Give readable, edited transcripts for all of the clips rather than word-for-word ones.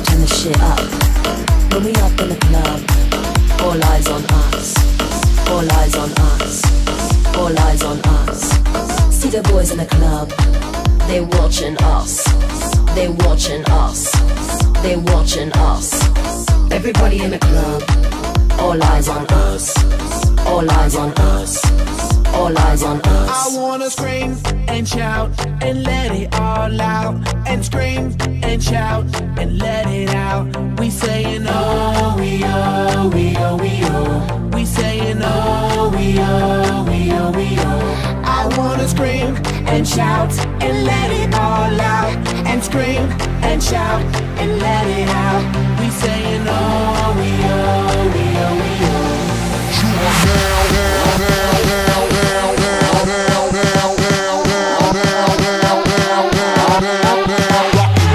turn the shit up. When we up in the club, all eyes on us. All eyes on us. All eyes on us. See the boys in the club, they watching us. They watching us. They watching us. Everybody in the club, all eyes on us. All eyes on us. All eyes on us. I wanna scream and shout and let it all out. And scream and shout and let it out. We saying oh, we oh, we oh, we oh. We saying oh, we oh, we oh, we oh. I wanna scream and shout and let it all out. And scream and shout and let it out. We saying oh, we oh, we oh, we oh. You are now, now, now, now, now, now, now, now, now, now, now, now, now, now, now,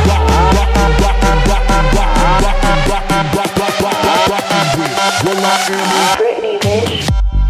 now, Britney, bitch.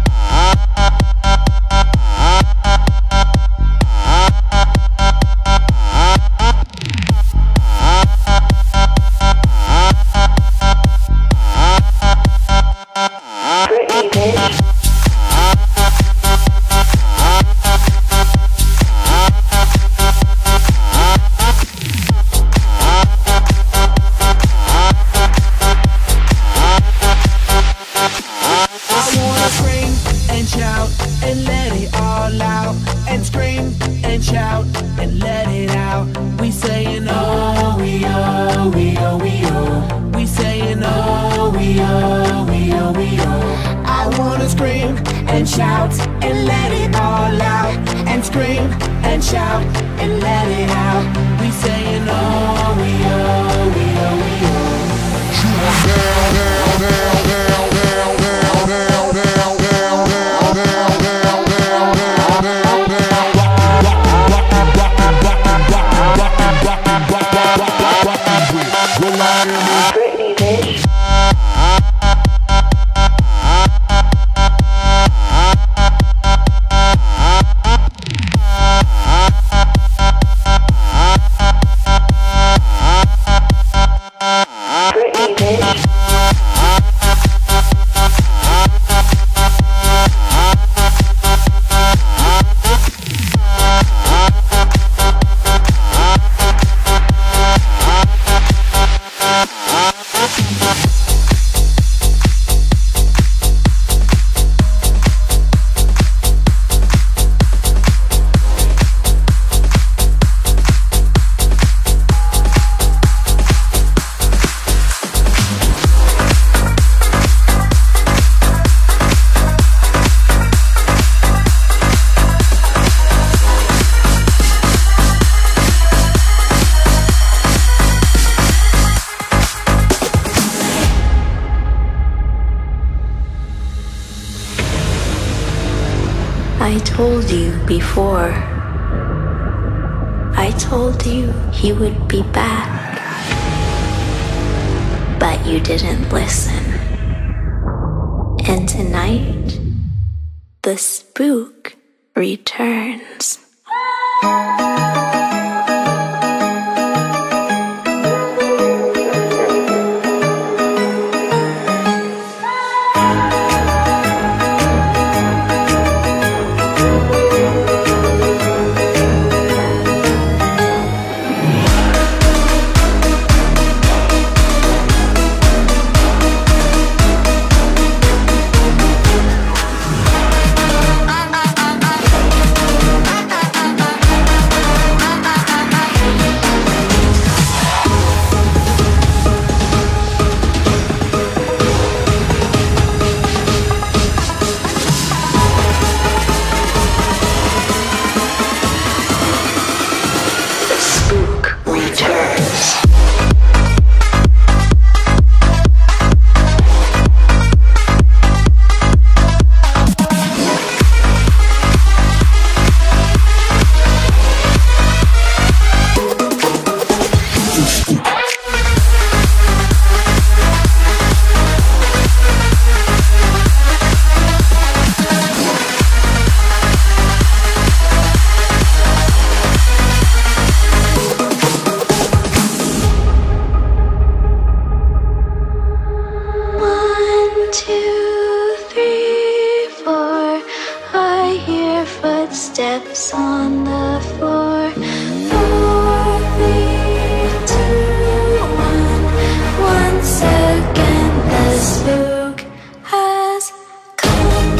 I told you before. I told you he would be back. But you didn't listen. And tonight, the spook returns. 2, 3, 4. I hear footsteps on the floor. 4, 3, 2, 1. Once again, the spook has come.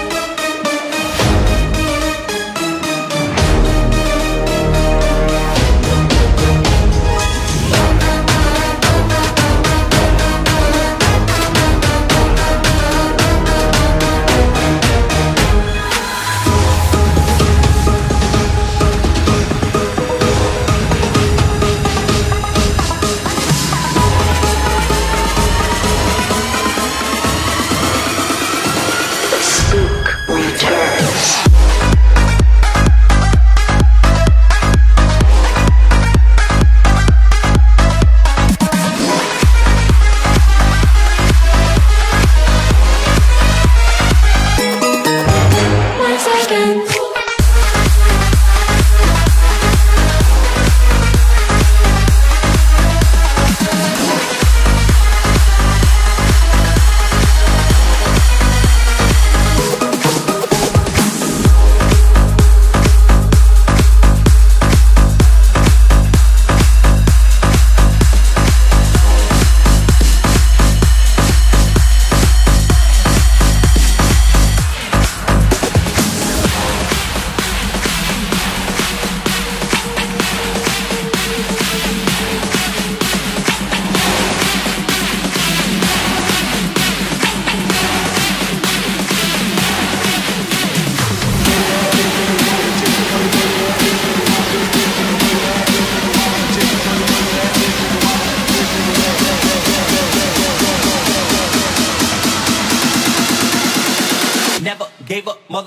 Never gave up, mother.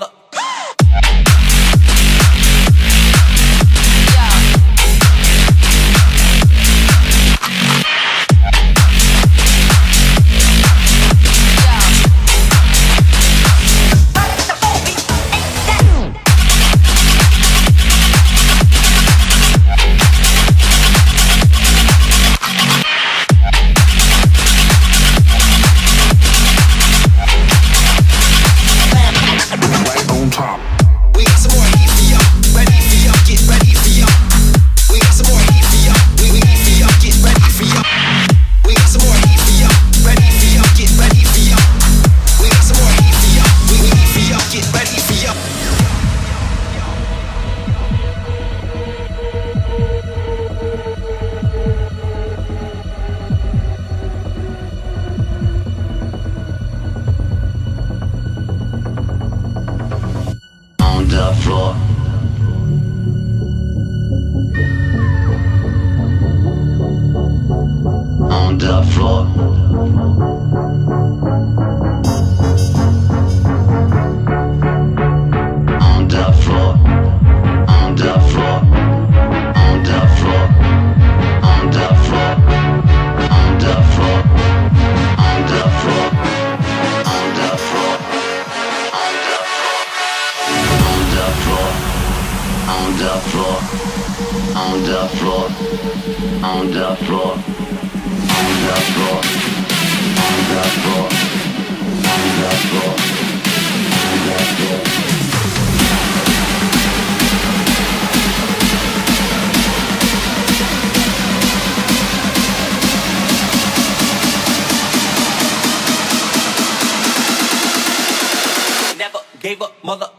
Never gave up, mother.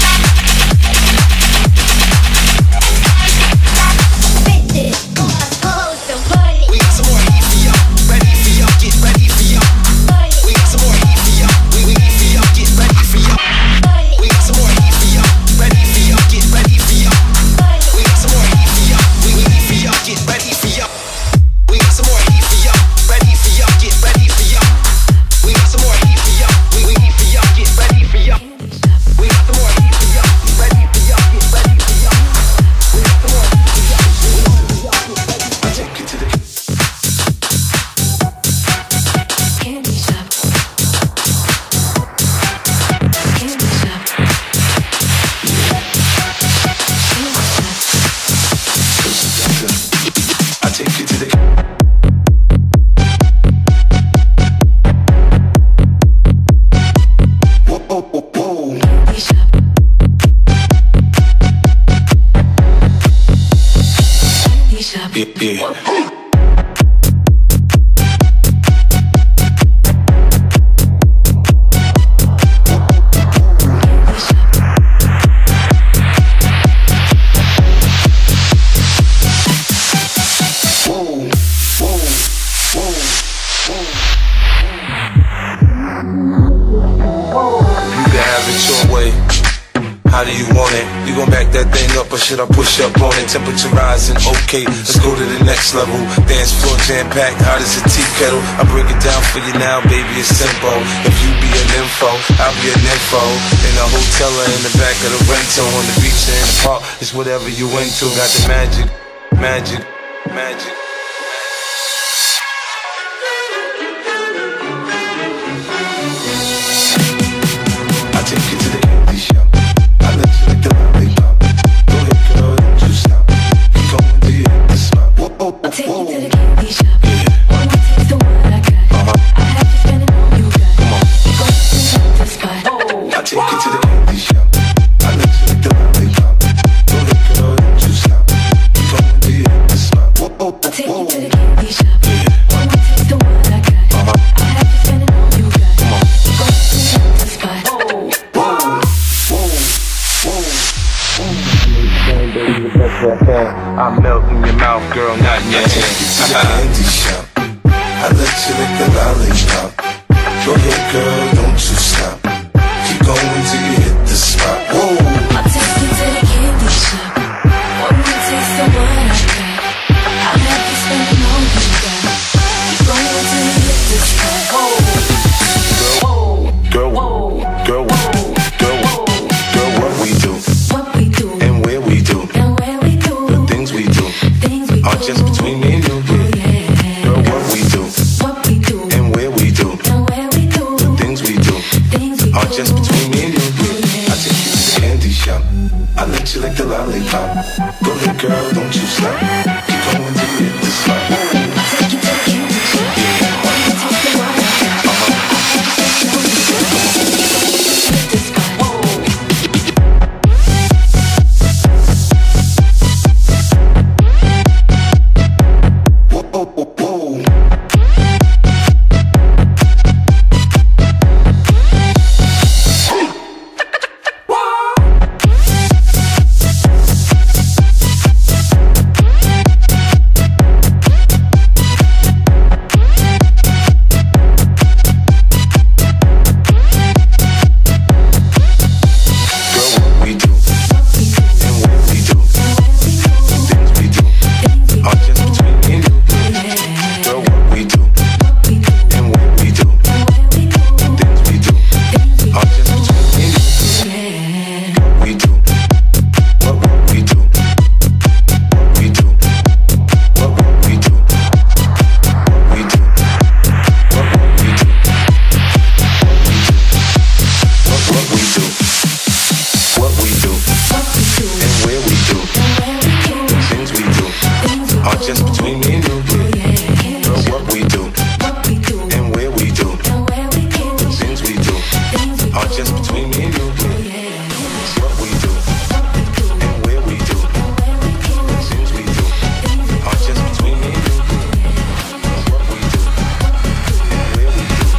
Go How do you want it? You gon' back that thing up or should I push up on it? Temperature rising, okay, let's go to the next level. Dance floor jam-packed, hot as a tea kettle. I break it down for you now, baby, it's simple. If you be an info, I'll be an info. In a hotel or in the back of the rental, on the beach or in the park, it's whatever you into. Got the magic, magic, magic. I take you to the candy shop. I let you like the lollipop. Go ahead, girl, don't you stop. Keep going till you hit the spot. Whoa, whoa, whoa. I'll take you to the candy shop. Yeah. One more taste of what I got. I have to spend it all you got. Come on. Keep going till you hit the spot. I take you to the candy shop. I let you like the lollipop. Go ahead, girl, don't you stop. Keep going till you hit the spot. Whoa, whoa, whoa. I'll take you to the candy shop. Yeah. One more taste of what I got. I have to spend it all you got. Come on. Keep going till you hit the spot. I melt in your mouth, girl, not in your hand. I take you to the candy shop. I let you lick the lollipop. Go ahead, girl, don't you stop. Keep going till you hit the spot. Whoa. I'll take you to the candy shop. One more taste of what I got. I'll have you spending all you got. Keep going till you hit the spot. Girl, girl, what we do? What we do And where we do? and where we do The things we do things we are do. just between me and you. Yeah. Girl, what we do? What we do And where we do? and where we do The things we do things we are do. just between me and you. I take you to the candy shop. I let you lick the lollipop. Go ahead, girl, don't you stop. Keep going till you hit the spot. Take you to the candy shop. One more taste of what I got. I have to spend all you got. Hit the spot. Whoa, whoa, whoa, whoa. Just between me and you, girl, what we do and where we do, the things we do are just between me and you, what we do and where we do, the things we do are just between me and you, what we do and where we do.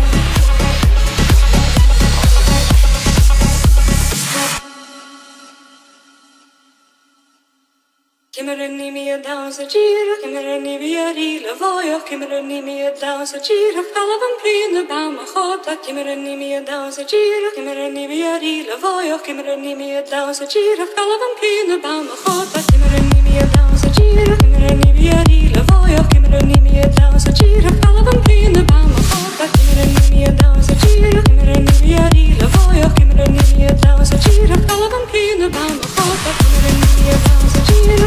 Kimmerni med dansa gira, kimmerni via rila voja, kimmerni med dansa gira, kalvan pryne bama chata, kimmerni med dansa gira, kimmerni via rila voja, kimmerni med dansa gira, kalvan pryne bama chata, kimmerni med dansa gira, kimmerni via rila voja, kimmerni med dansa gira, kalvan pryne bama chata, kimmerni med dansa gira, kimmerni via rila voja, kimmerni med dansa gira, kalvan pryne bama chata, kimmerni med dansa gira.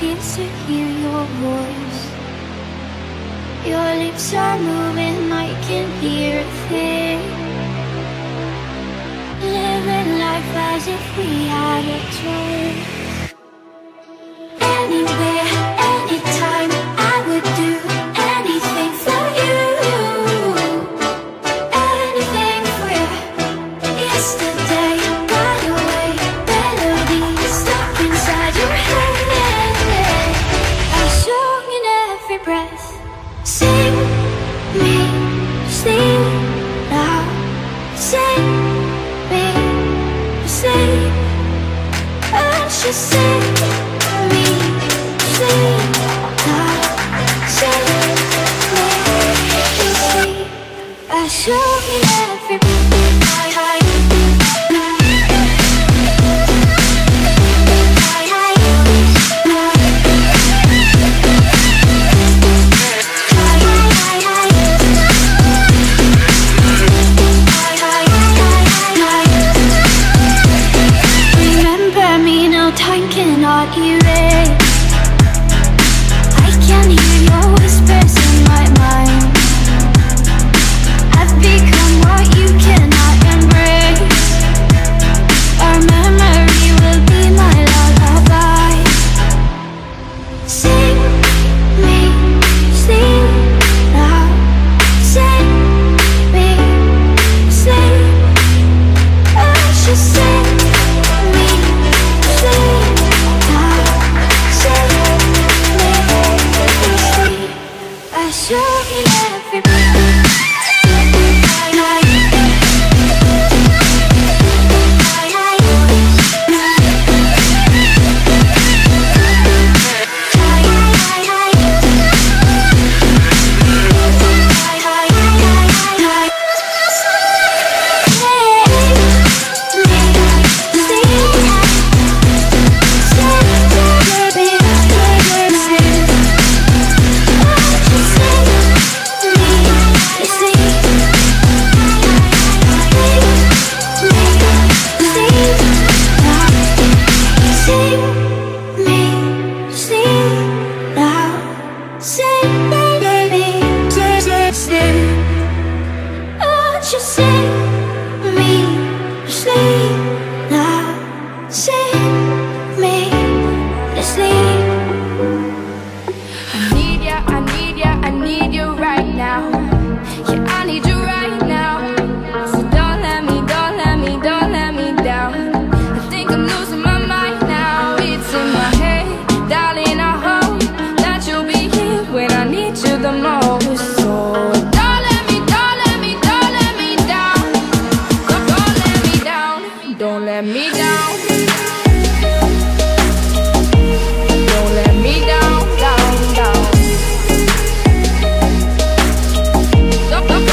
ears to hear your voice. Your lips are moving, I can hear a thing. Living life as if we had a choice. Anywhere, anytime, I would do anything for you. Anything for you. Yesterday got away, melody stuck inside your head. A song in every breath. Sing me, sing now. Sing me, sing. And she sing me, sing now. Sing me, sing. A song in every breath. Time cannot erase. I can hear your whispers in my mind. I've become what you cannot embrace. Our memory will be my lullaby. Sing me, sing now. Sing me, sing. I should sing. So in every breath. Don't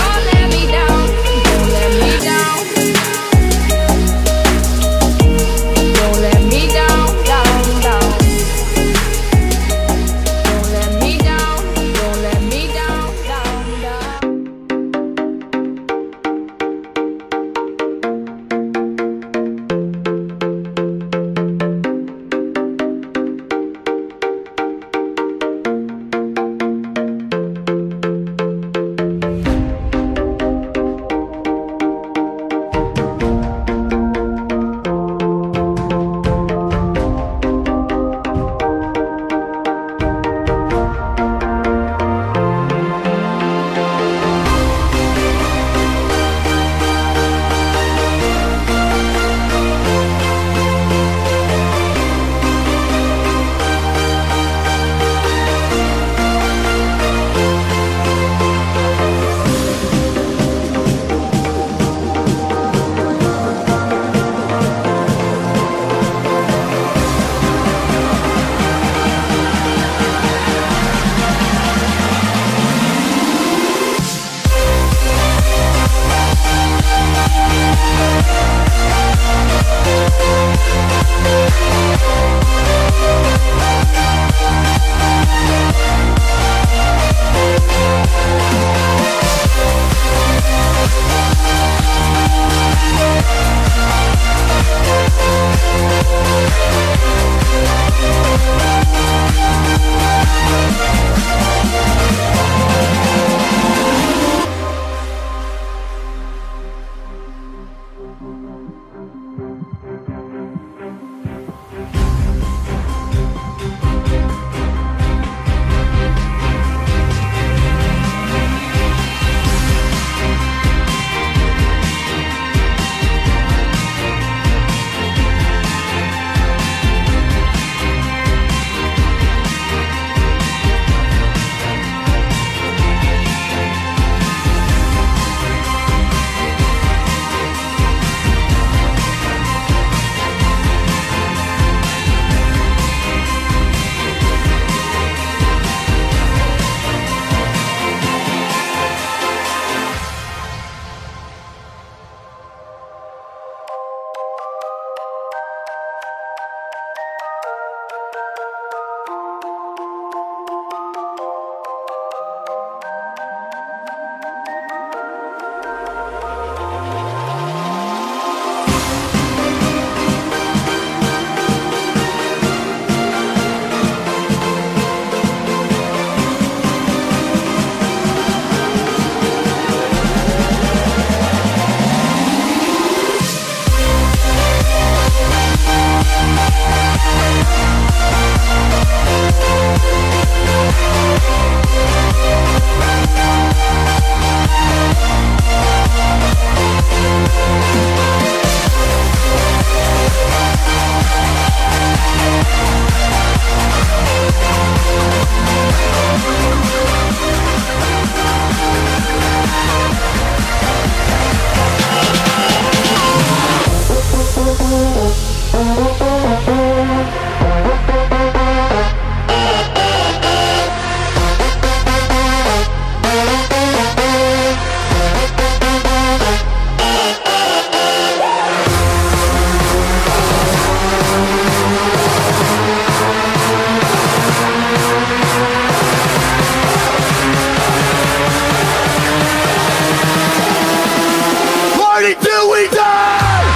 Party till we die!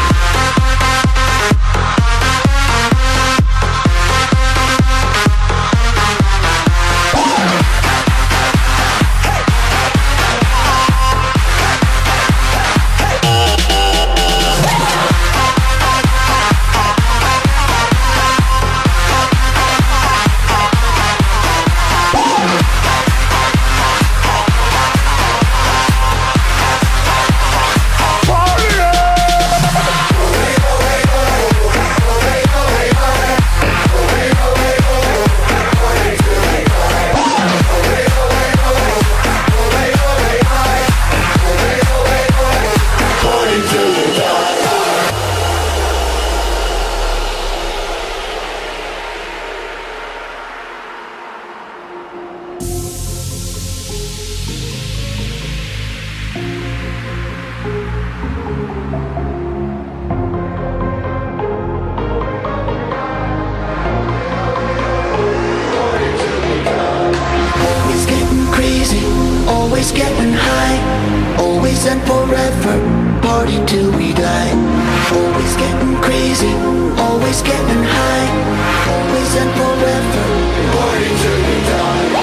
Always getting high, always and forever, party till we die. Always getting crazy, always getting high, always and forever, party till we die.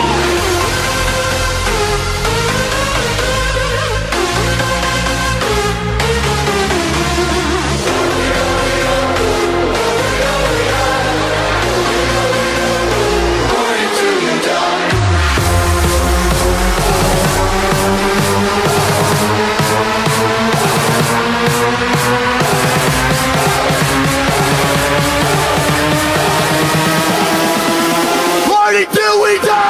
Party till we die!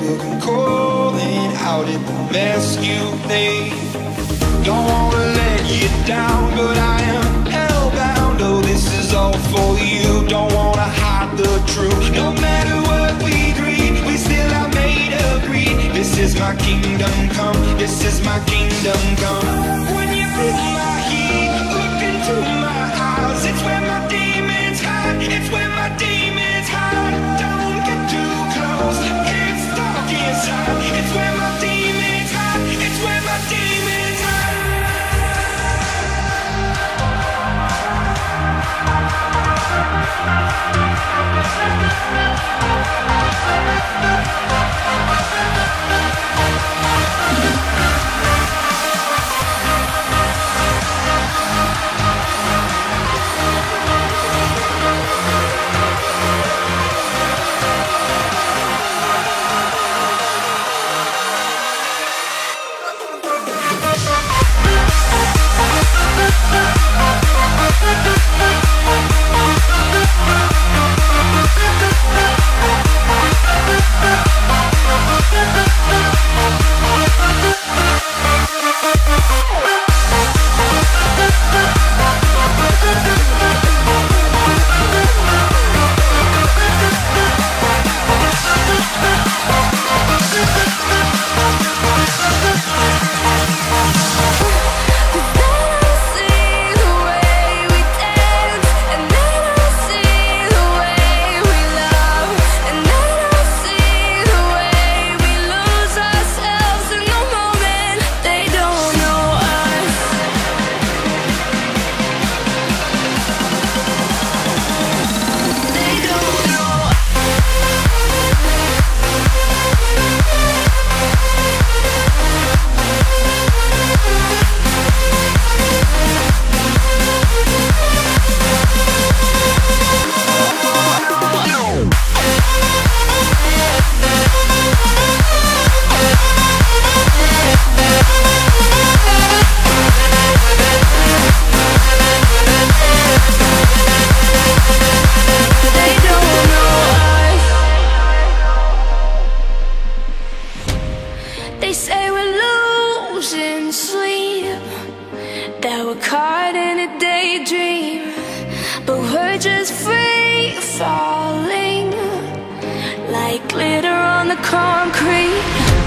look, I'm calling out at the mess you made. Don't wanna let you down, but I am hellbound. Oh, this is all for you. Don't wanna hide the truth. No matter what we dream, we still are made of greed. This is my kingdom come. This is my kingdom come. When you feel my heat, look into my eyes. It's where my demons hide. It's where my demons hide. Don't get too close. It's dark inside. It's where my demons hide. It's where my demons hide. They say we're losing sleep, that we're caught in a daydream, but we're just free falling, like glitter on the concrete.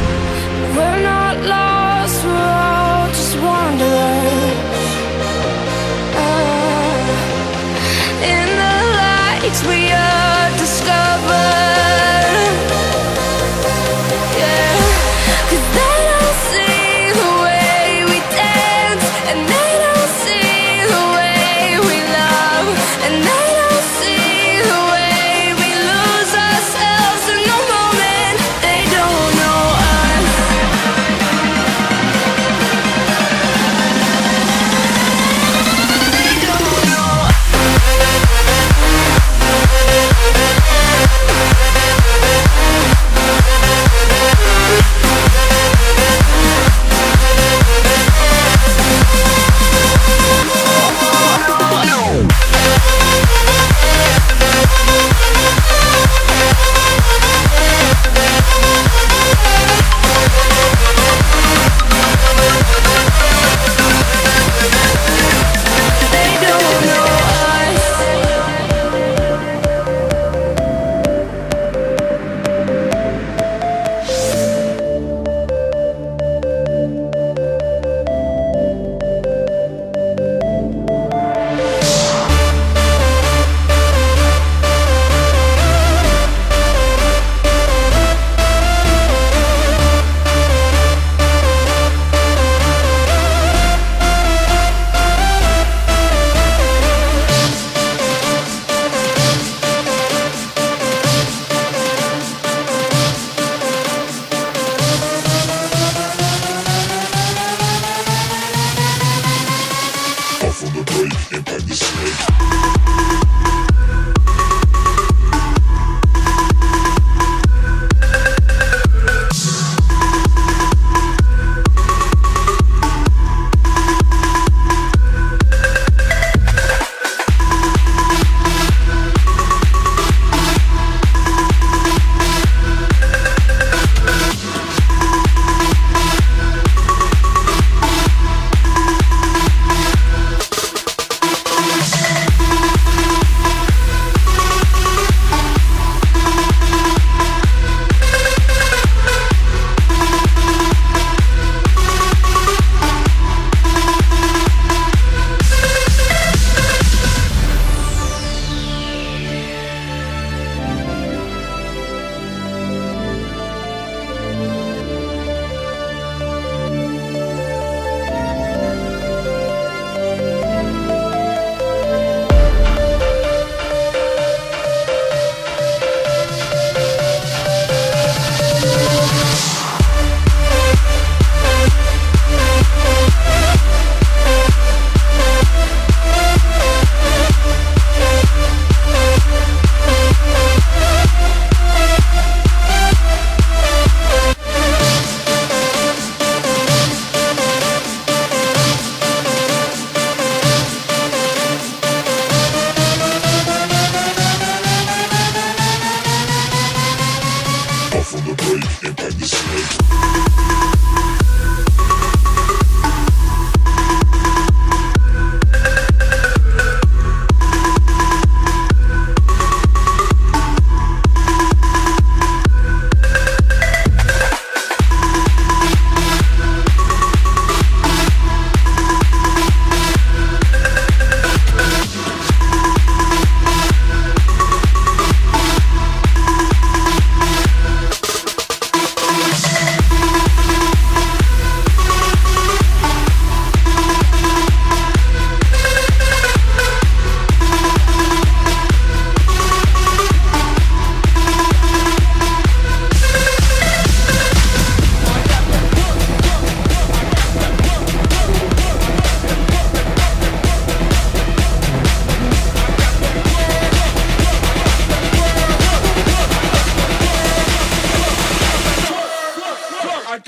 We're not lost, we're all just wanderers. In the lights we are discovered. Yeah. 'Cause they don't see the way we dance, and they don't see the way we love, and they don't see the way we lose ourselves in the moment. They don't know us. They don't know us.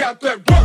got that work.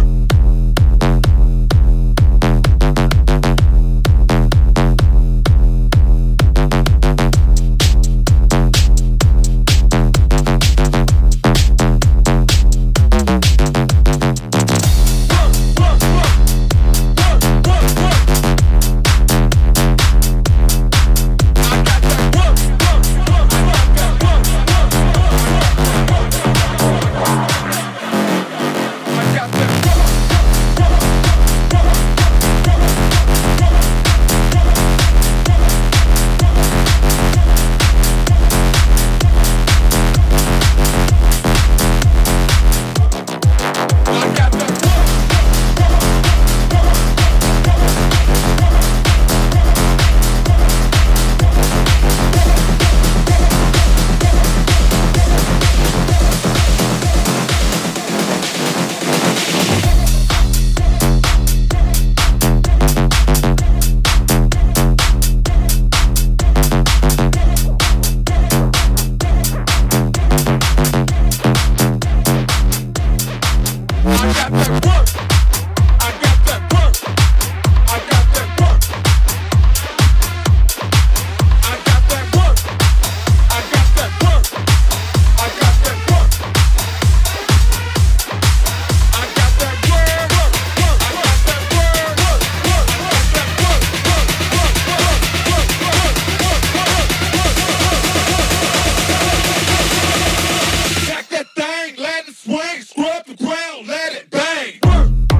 Swing, scrub the ground, let it bang.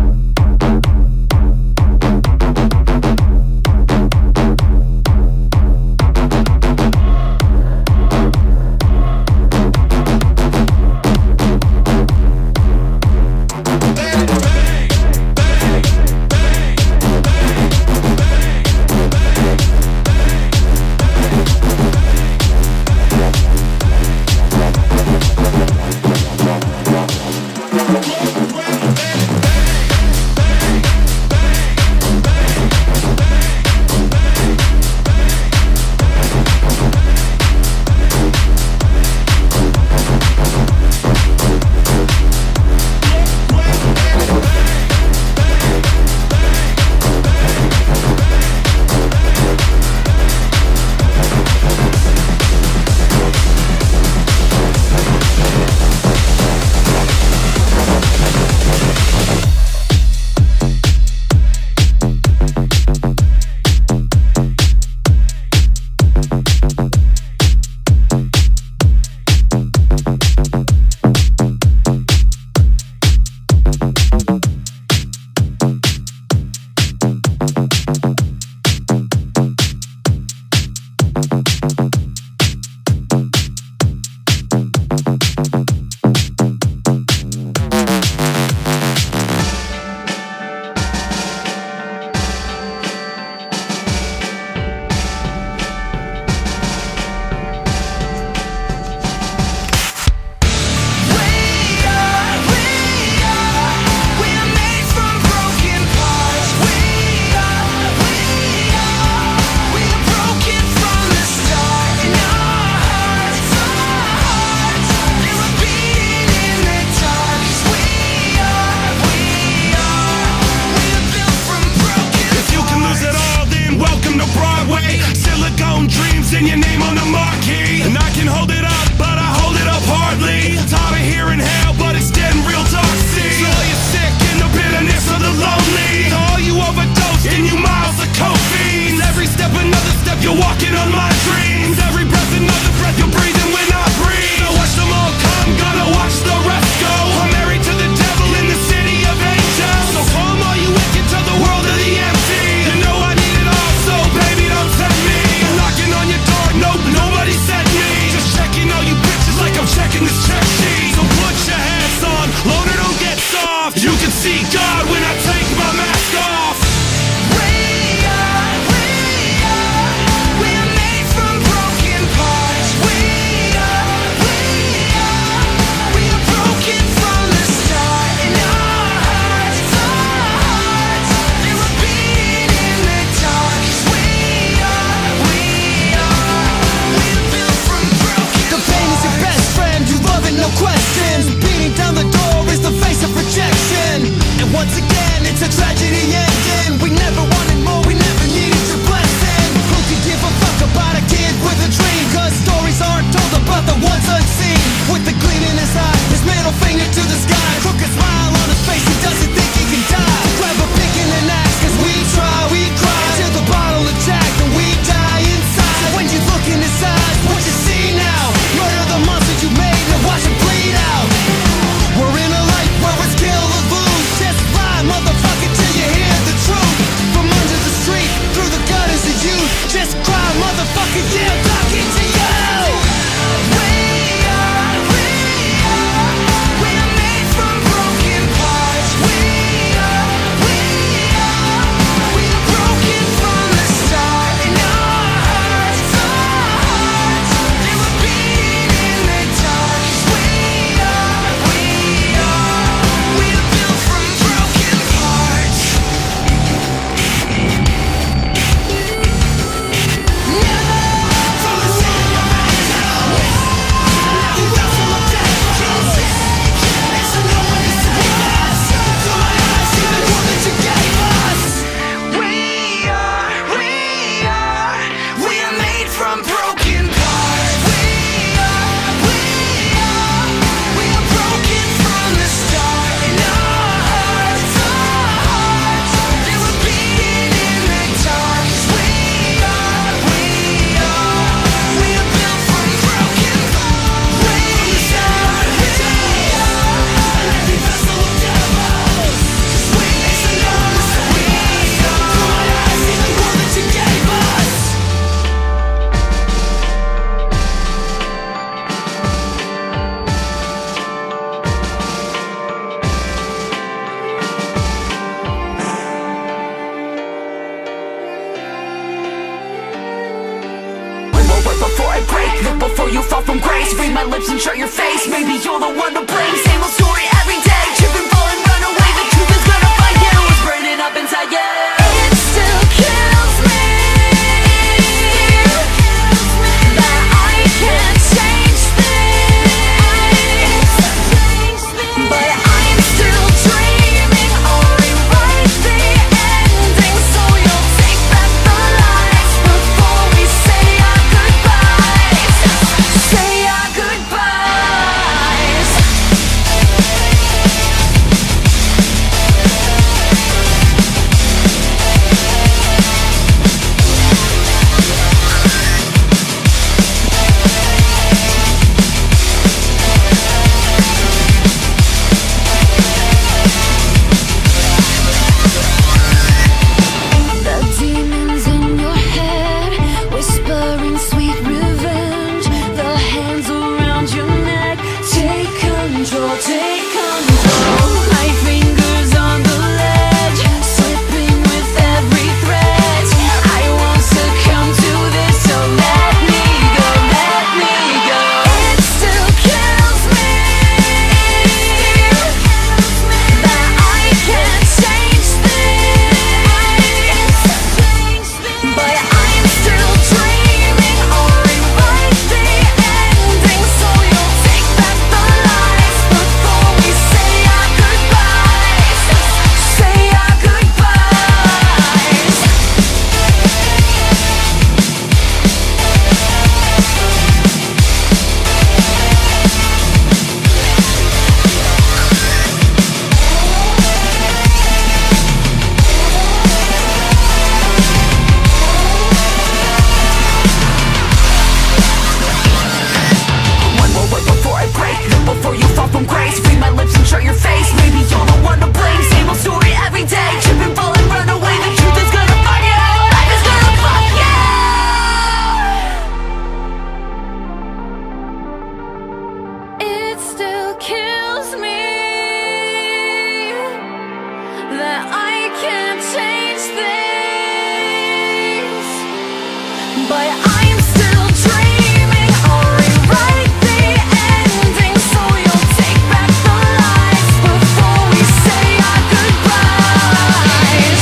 grace. Read my lips and show your face. Maybe you're the one to blame. Same old story every day. Trip and fall and run away. The truth is gonna find you. It's burning up inside you. It still kills me that I can't change things, but I'm still dreaming. I'll rewrite the ending, so you'll take back the lies before we say our goodbyes. Say our goodbyes. The demons in your head, whispering sweet revenge. The hands around your neck, take control, take control. My fingers on the ledge, slipping with every thread. I won't succumb to this, so let me go, let me go. It still kills me that I can't change things, but I'm still dreaming. I'll rewrite the ending, so you'll take back the lies before we say our goodbyes. Say our goodbyes. One more word before I break. Before you fall from grace. Read my lips and show your face. Maybe you're the one to blame. Same old story every day. Trip and fall and run away. The truth is gonna find you. Life is gonna fuck you. It still kills me that I can't change things, but I'm still dreaming. I'll rewrite the ending, so you'll take back the lies before we say our goodbyes.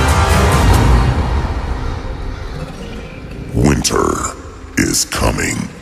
Winter is coming.